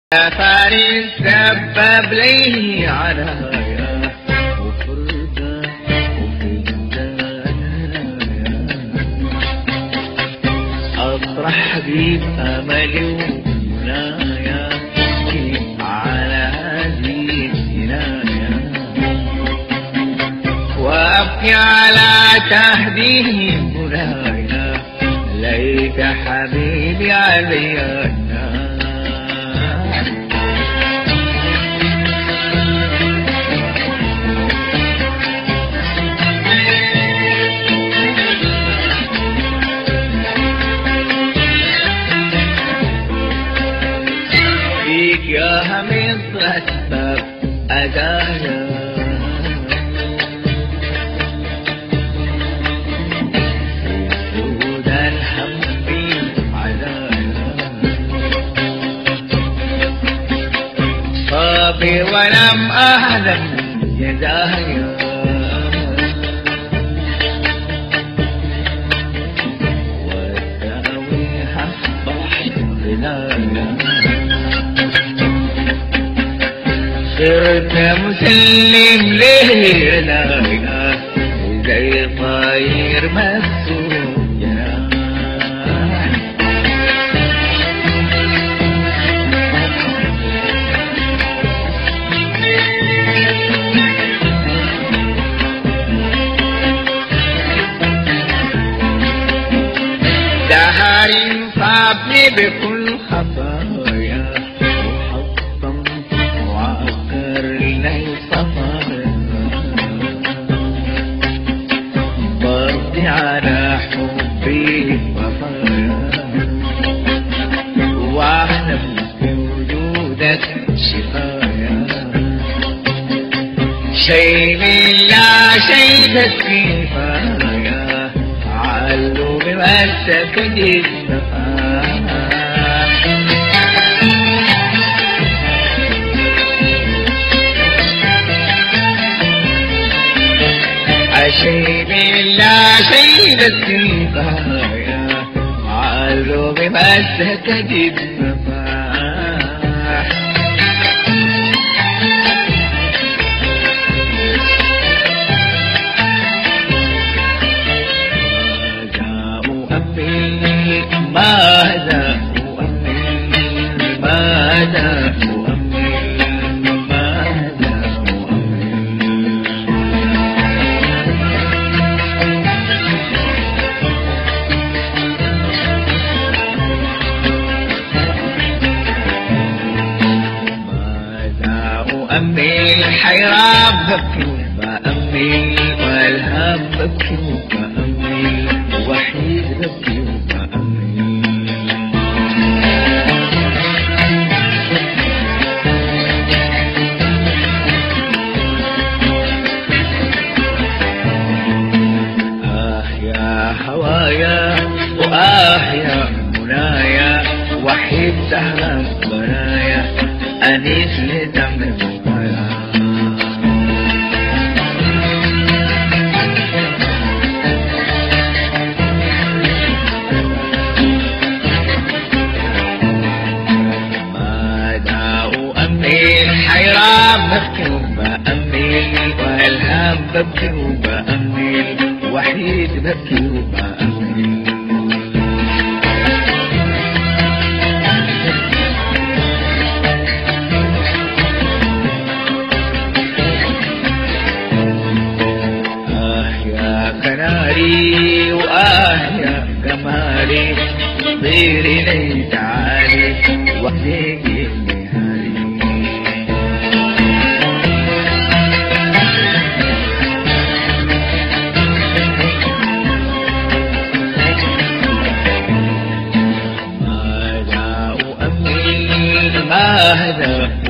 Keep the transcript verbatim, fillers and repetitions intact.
فارس سبب لي عنايا وفرقة وفقدان أطرح بيك أملي ومنايا على هذه الجناية وأبكي على تهديه منايا ليك حبيبي علي يا هميط أسباب أدايا سود الهم في عدايا صابي ولم أعلم يدايا والداويها أصبح غنايا صرت مسلم ليه لايا زي طاير مسروق جناح دهر صابني بكل خطايا برضي على حبي وفايا واحلم بوجودك شفايا شيء من لا شيء بس كفايا علو بمسك النفايا شيء من لا شيء بس كفايا علو بمسك النفايا ماذا أؤمن ماذا أؤمن ماذا أؤمن ماذا أؤمن حيران بكي وبأمن والهام بكي وبأمن وحيد بكي هوايا وآه يا منايا وحيد سهلا برايا أنيس لدم المبايا ماذا أؤمن حيران ببكي وبأمن والهام ببكي وبأمن وحيد ببكي وبأمن آه يا كناري وآه يا قماري طيري لي تعالي وحديقي نهاري ماذا